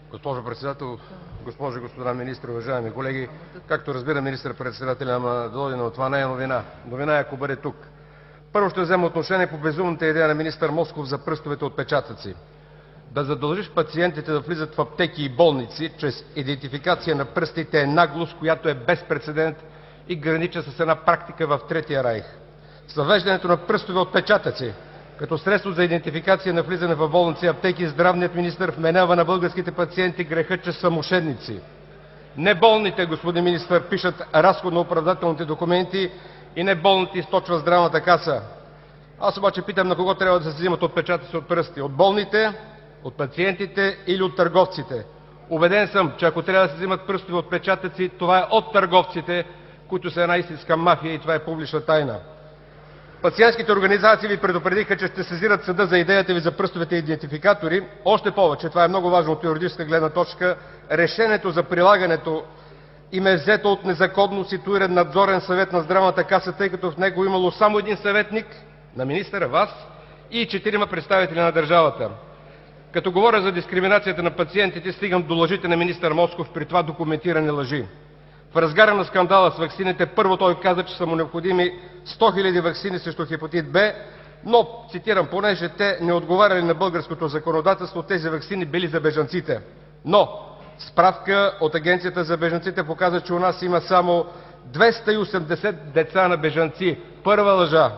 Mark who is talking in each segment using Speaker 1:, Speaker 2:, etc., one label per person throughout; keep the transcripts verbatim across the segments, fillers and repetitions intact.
Speaker 1: Госпожо Председател, госпожи и господа министри, уважаеми колеги! Както разбира министър-председателя, ама дойде, но това не е новина. Новина е, ако бъде тук. Първо ще взема отношение по безумната идея на министър Москов за пръстовите отпечатъци. Да задължиш пациентите да влизат в аптеки и болници чрез идентификация на пръстите е наглост, която е без прецедент и граничи с една практика в Третия райх. С въвеждането на пръстови отпечатъци като средство за идентификация на влизане в болници и аптеки, здравният министър вменява на българските пациенти греха, че са мошенници. Не болните, господин министър, пишат разходно-оправдателните документи и не болните източват Здравната каса. Аз обаче питам на кого трябва да се взимат отпечатъци от пръсти – от болните, от пациентите или от търговците? Убеден съм, че ако трябва да се взимат пръстови отпечатъци, това е от търговците, които са една истинска мафия и това е публична тайна. Пациентските организации ви предупредиха, че ще сезират съда за идеята ви за пръстовите идентификатори. Още повече, това е много важно от юридическа гледна точка, решението за прилагането им е взето от незаконно ситуиран надзорен съвет на Здравната каса, тъй като в него имало само един съветник на министъра, вас, и четирима представители на държавата. Като говоря за дискриминацията на пациентите, стигам до лъжите на министър Москов, при това документирани лъжи. В разгара на скандала с ваксините, първо той каза, че са му необходими сто хиляди ваксини срещу хепатит Б, но, цитирам, понеже те не отговаряли на българското законодателство, тези ваксини били за бежанците. Но справка от Агенцията за бежанците показва, че у нас има само двеста и осемдесет деца на бежанци. Първа лъжа,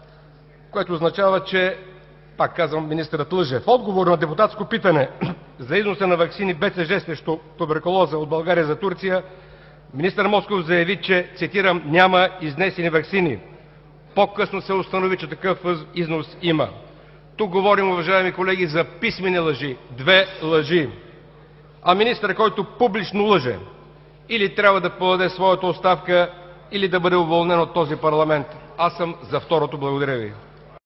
Speaker 1: което означава, че, пак казвам, министърът лъже. В отговор на депутатско питане за износа на ваксини Б Ц Ж срещу туберкулоза от България за Турция, министър Москов заяви, че, цитирам, няма изнесени ваксини. По-късно се установи, че такъв износ има. Тук говорим, уважаеми колеги, за писмени лъжи. Две лъжи. А министър, който публично лъже, или трябва да подаде своята оставка, или да бъде уволнен от този парламент. Аз съм за второто. Благодаря ви.